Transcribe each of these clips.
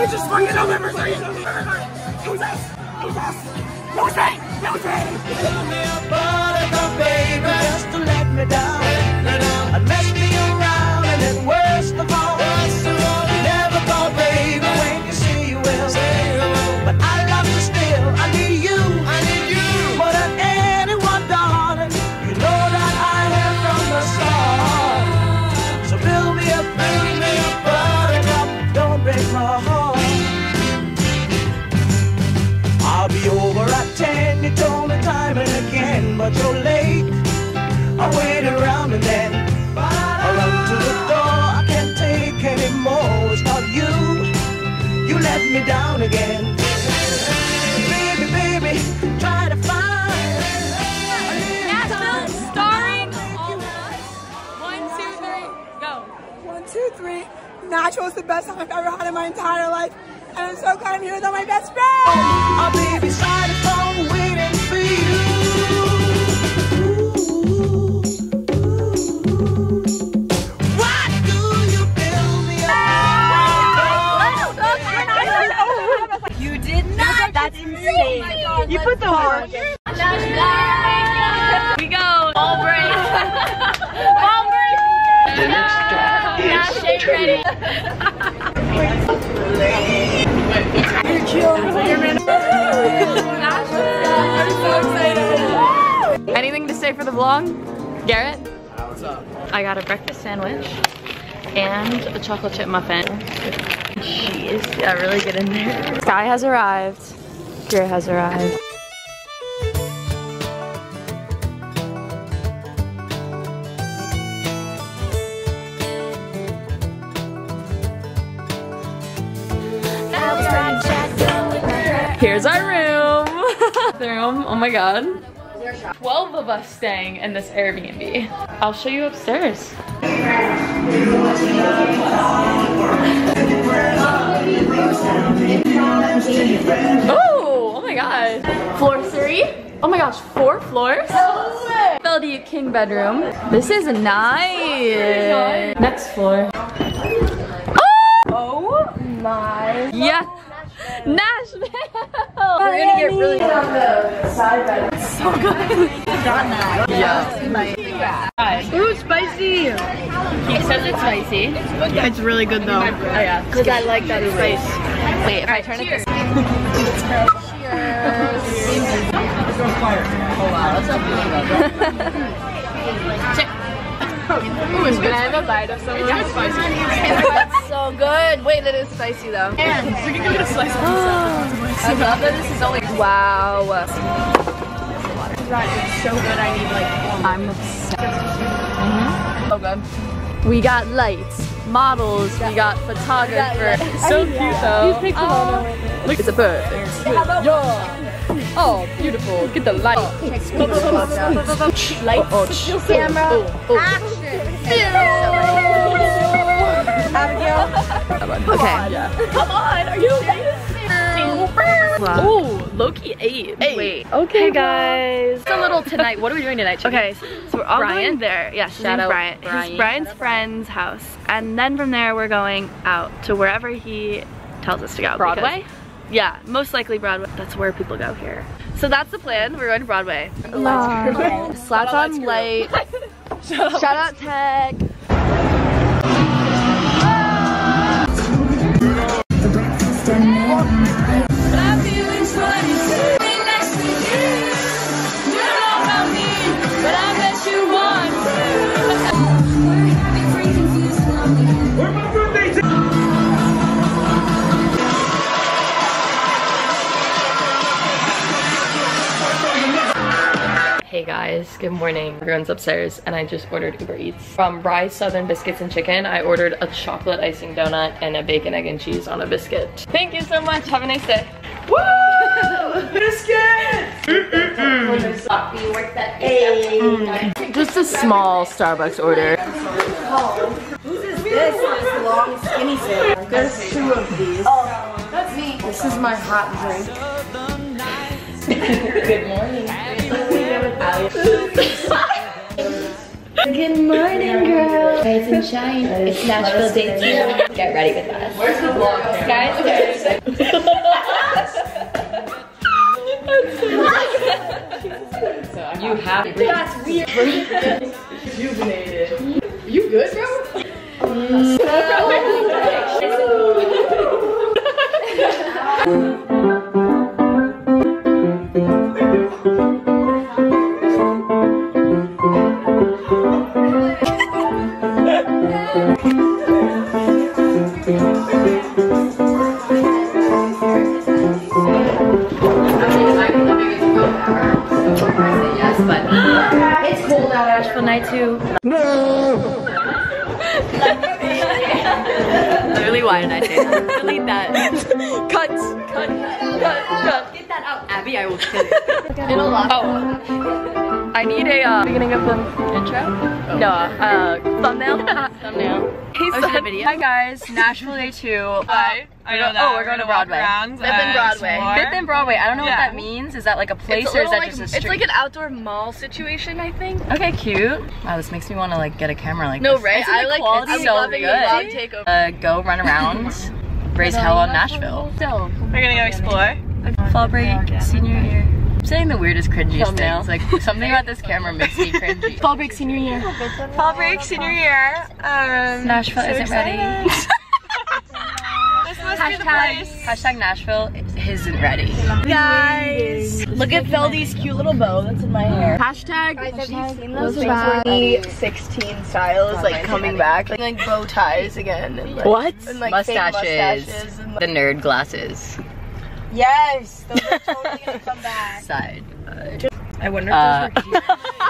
You just fucking November 3rd. Who's this? Who's this? Who's me? Who's me? Tell me about it, baby, just to let me down. And mess me around, and then worst of all, never thought, baby, when you say you will. But I love you still. I need you. I need you more than anyone, darling. You know that I am from the start. So build me up, buttercup. Don't break my heart. I'll be over at 10. You told me time and again, but you're late. I wait around and then I run to the door. I can't take anymore. It's not you. You let me down again. Baby, baby, try to find Nashville starring all of us. 1, 2, 3, go. 1, 2, 3. Nashville is the best time I've ever had in my entire life. And I'm so glad I'm here with all my best friends. I'll be beside the phone waiting for you. Why do you build me up? You did not. That's insane. You put the heart. We go. Ball break. Ball break. The next stop is ready. You're cute. I'm so excited. Anything to say for the vlog? Garrett? What's up? I got a breakfast sandwich and a chocolate chip muffin. Cheese. Yeah, really get in there. Sky has arrived. Garrett has arrived. Here's our room. Oh my god. 12 of us staying in this Airbnb. I'll show you upstairs. Oh my god. Floor 3. Oh my gosh, 4 floors. Philadelphia king bedroom. This is nice. Next floor. Oh my. Yeah. Nashville! We're gonna get really on the side bed. It's so good. Yeah. Ooh, spicy. He says it's spicy. It's really good though. Oh yeah. Because I like that spice. Wait, if I turn it this way. Oh wow, that's Check. Ooh, can I have a bite of some of that spicy? That's so good. Wait, it is spicy though. We can go get a slice of pizza. I love that this is only. Wow. It's so good. I need like. I'm obsessed. So good. We got lights, models, we got photographers. So cute though. Look, it's a perfect. Yeah. Oh, beautiful. Get the light. Lights, camera, Abigail. Okay. Come on, are you okay? Wow. Oh, Loki 8. Hey. Wait. Okay, guys. It's a little tonight. What are we doing tonight, Chicky? Okay, so we're all Brian? going there. Yeah, his Shout name's out Brian. Brian. He's Brian's friend's house. And then from there, we're going out to wherever he tells us to go. Broadway? Because, yeah, most likely Broadway. That's where people go here. So that's the plan. We're going to Broadway. Slaps on light. Shout out Tech. Hey guys, good morning. Everyone's upstairs and I just ordered Uber Eats. From Rye's Southern Biscuits and Chicken, I ordered a chocolate icing donut and a bacon, egg, and cheese on a biscuit. Thank you so much. Have a nice day. Woo! Biscuit! Just a small Starbucks order. This is long skinny sandwich. There's 2 of these. Oh, that's me. This is my hot drink. Good morning. Good morning, girl. Rise and shine. It's Nashville Day 2. Get ready with us. Where's the vlog? Guys, you have to. That's weird. Rejuvenated. You good, bro? It's cold out Nashville night too. No. Literally, why did I say that? Delete that. Cut. Get that out, Abby. I will kill you. It'll lock. Oh. I need a beginning of the intro. Oh. No, thumbnail. Thumbnail. Hi guys, Nashville Day 2. Hi. I know that. Oh, we're going to Broadway. Fifth and Broadway. Fifth and Broadway. I don't know what that means. Is that like a place or is that like, just a street? It's like an outdoor mall situation, I think. Okay, cute. Wow, this makes me want to like get a camera like no, this. right? I like I'm so loving good. vlog takeover. Go run around, raise hell on Nashville. We're gonna go explore. Fall break, senior year. I'm saying the weirdest cringiest things. Like something about this camera makes me cringy. Fall break, senior year. Fall break, senior year. Nashville isn't ready. Hashtag Nashville isn't ready. Guys, look at Feldy's cute little bow that's in my hair. Hashtag, have you seen those 2016 styles like coming back? Like bow ties again. And, like, What? And, like, mustaches. and, like, The nerd glasses. Yes, those are totally gonna come back. Side. I wonder if those were cute.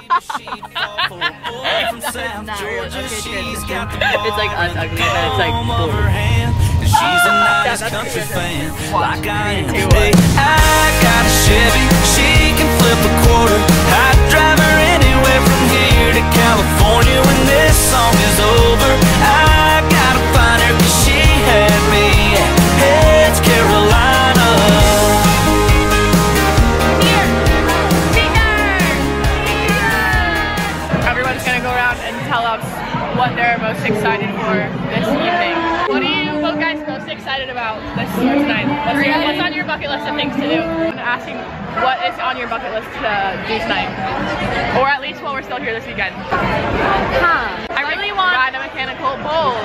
It's like us ugly, but it's like cool. She's a nice country fan. Like I am today. I got a Chevy, she can flip a quarter. I'd drive her anywhere from here to California when this song is over. I gotta find her 'cause she had me. Hey, it's Carolina. Everyone's gonna go around and tell us what they're most excited for this evening. What are you guys most excited about this tonight? What's on your bucket list of things to do? I'm asking what is on your bucket list to do tonight? Or at least while we're still here this weekend. I really want to ride a mechanical bull.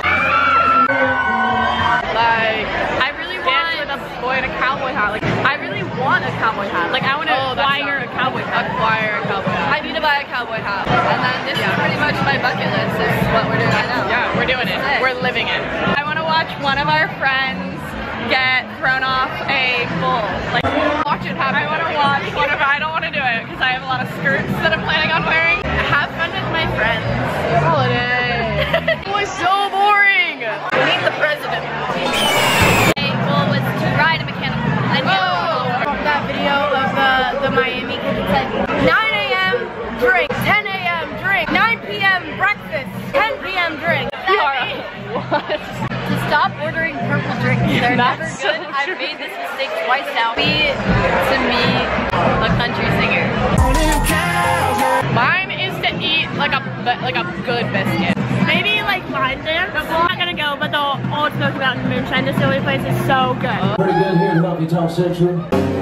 Like, I really want dance with a boy in a cowboy hat. Like, I really want a cowboy hat. Like, I want to acquire a cowboy hat. Acquire a cowboy hat. I need to buy a cowboy hat. And then this is pretty much my bucket list. This is what we're doing right now. Yeah, we're doing it. We're living it. I want to watch one of our friends get thrown off a bull. Like, watch it happen. I want to watch one of I don't want to do it because I have a lot of skirts that I'm planning on wearing. Have fun with my friends. Holiday. It was so boring. We need the president. My goal was to ride a mechanical. And that video of the Miami kid that said 9 a.m. drink, 10 a.m. drink, 9 p.m. breakfast, 10 p.m. drink. What? to stop ordering purple drinks. They're never good. I've made this mistake twice now. Be to meet a country singer. Mine is to eat like a good biscuit. Maybe like line dance. I'm not gonna go, but the Old Smoky Mountain Moonshine Distillery place is so good. Pretty good here in Honky Tonk Central.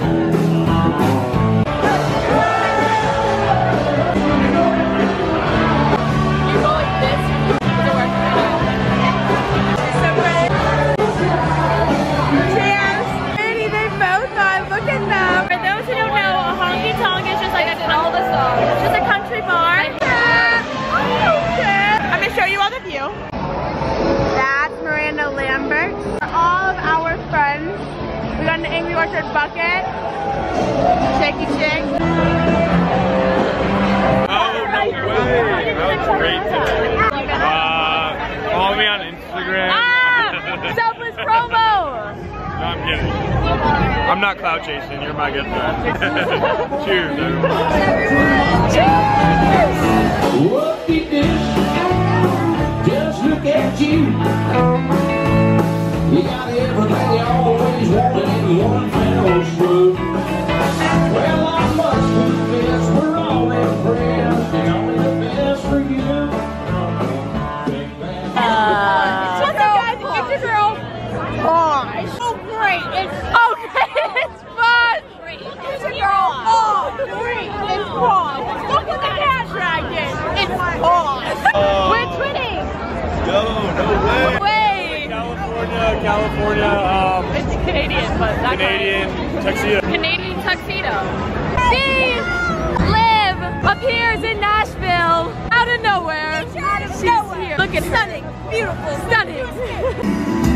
Bucket, shaky shake. Oh, no way. That was great today. Follow me on Instagram. Selfless promo! No, I'm kidding. I'm not clout chasing. You're my good friend. Cheers, everyone. Cheers! What did this? Just look at you. You got everything you always wanted in one fell swoop. Well, I must confess, we're all impressed, and only the best for you. Okay, it's fun. It's a girl. Oh, great. It's fun. Look at the cat dragon. It's fun. We're twinning. No way. Wait. California, It's Canadian, but not Canadian tuxedo. Canadian tuxedo. See, Liv appears in Nashville out of nowhere. She's here. Look at her. Stunning. Beautiful. Stunning.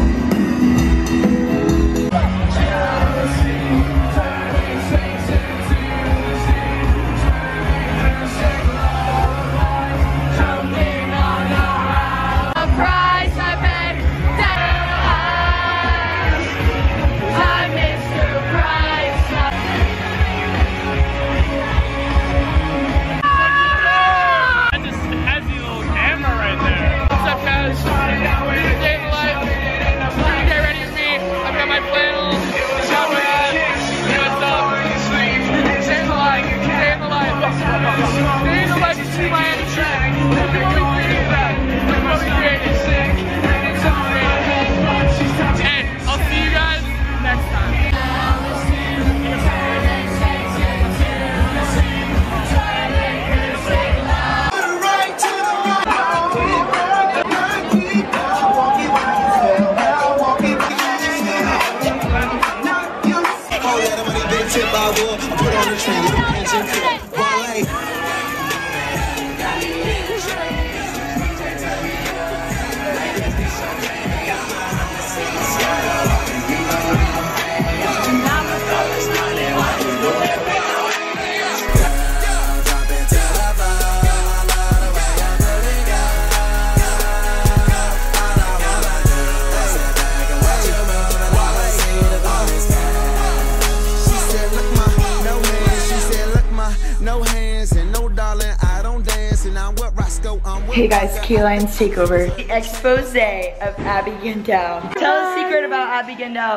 Hey guys, Kayline's takeover. The expose of Abby Gendel. Tell the secret about Abby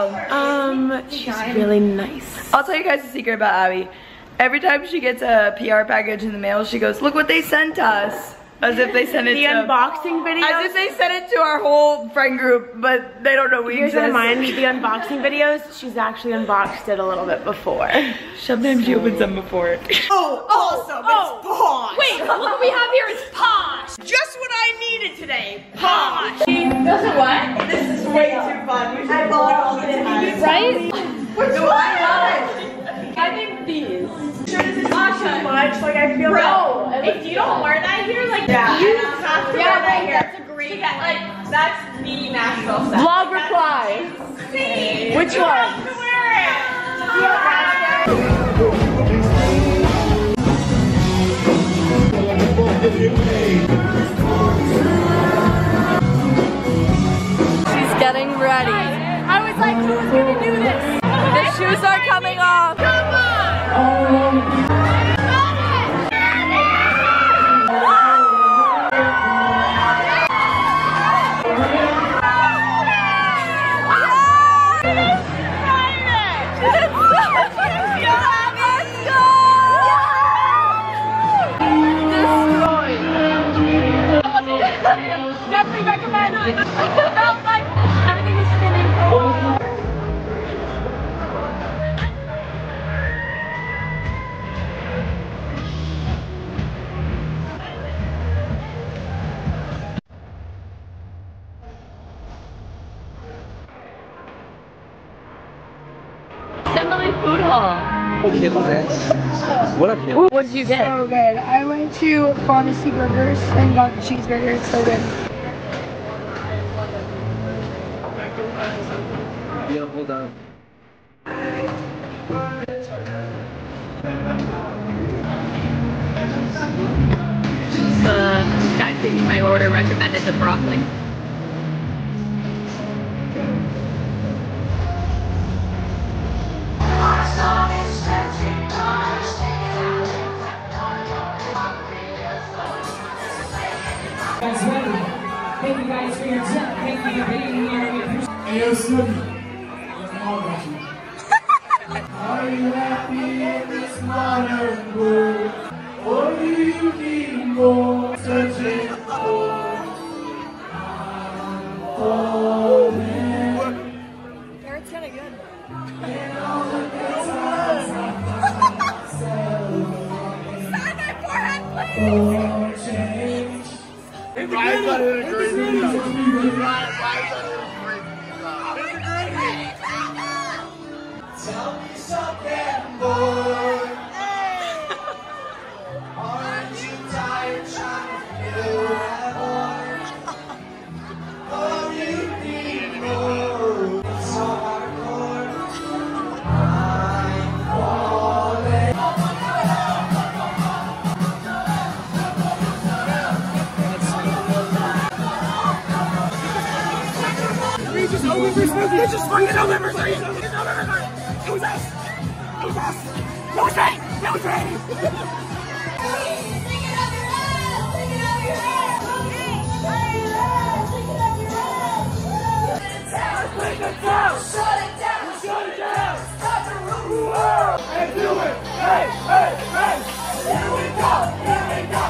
Gendel. She's really nice. I'll tell you guys a secret about Abby. Every time she gets a PR package in the mail, she goes, "Look what they sent us." As if they sent it The unboxing video? As if they sent it to our whole friend group, but they don't know we Here's exist. what mine, the unboxing videos, she's actually unboxed it a little bit before. Sometimes she opens them before. Oh, awesome, it's posh. Wait, look what we have here. It's posh. Just what I needed today, posh. Does it what? This is way too fun. I bought all of it. Right? Which one? I think these. Too much, like I feel Bro, if you don't wear that here, like Yeah. you have to wear that here. That's a great Like that's the Nashville set. vlog reply. See, Which you one? have to wear She's getting ready. I was like, who's gonna do this? The shoes are coming off. Come on! Definitely recommend it. I felt like everything is spinning. Assembly food hall. Okay, what up, Kim? What did you get? So good. I went to Pharmacy Burgers and got the cheeseburger. It's so good. Yeah, hold on. Guy taking my order recommended the broccoli. Thank you guys for your time. Thank you for being here. Hey, yo, Snooki. What's wrong with you? Are you happy in this modern world? Or do you need more searching for? I'm falling. Garrett's kinda good. Just fucking November 3. It's November 3. Who's this? Who's this? Who's it? Who's it? Shut it down! Shut it down! Shut it down! Stop the room! And do it! Hey! Hey! Hey! Here we go! Here we go!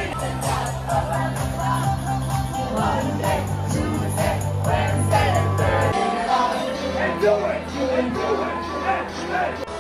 Monday, Tuesday, Wednesday, Thursday. And do it! And do it! Hey! Hey!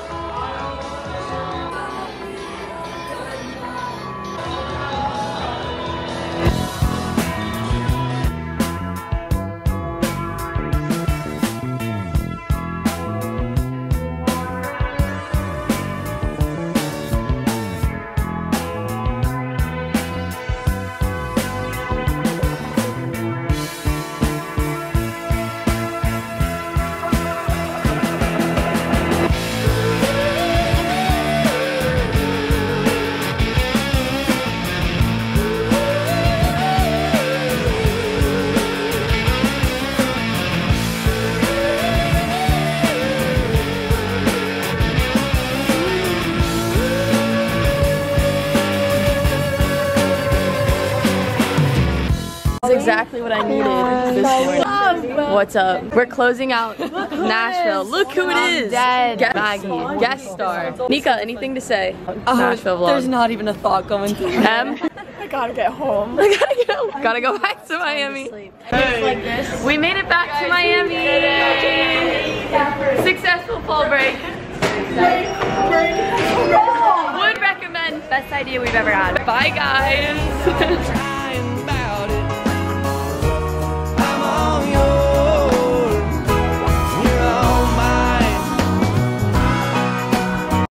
That's exactly what I needed this morning. What's up? We're closing out Nashville. Look who it is! Maggie, guest star. Nika, anything to say? Nashville vlog. There's not even a thought going through. Em? I gotta get home. I gotta get home. Gotta go back to Miami. Hey. We made it back to Miami. Successful fall break. Would recommend. Best idea we've ever had. Bye guys. I'm on your